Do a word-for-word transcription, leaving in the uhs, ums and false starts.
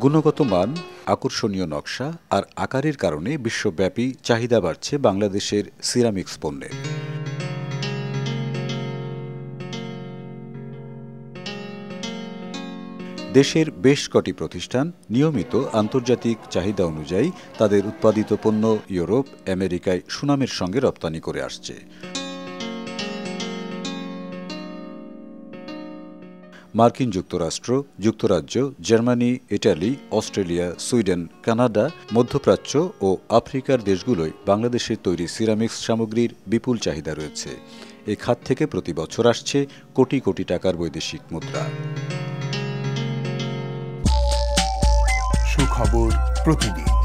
গুণগত মান, আকর্ষণীয় নকশা আর আকারের কারণে বিশ্বব্যাপী চাহিদা বাড়ছে বাংলাদেশের সিরামিক্স পণ্যের। দেশের বেশ কটি প্রতিষ্ঠান নিয়মিত আন্তর্জাতিক চাহিদা অনুযায়ী তাদের উৎপাদিত পণ্য ইউরোপ, আমেরিকায় সুনামের সঙ্গে রপ্তানি করে আসছে। মার্কিন যুক্তরাষ্ট্র, যুক্তরাজ্য, Germany, Italy, Australia, Sweden, Canada, মধ্যপ্রাচ্য ও আফ্রিকার দেশগুলোয় বাংলাদেশের তৈরি সিরামিক্স সামগ্রীর বিপুল চাহিদা রয়েছে। এ খাত থেকে প্রতি বছর আসছে কোটি কোটি টাকার বৈদেশিক মুদ্রা। সুখবর প্রতিদিন।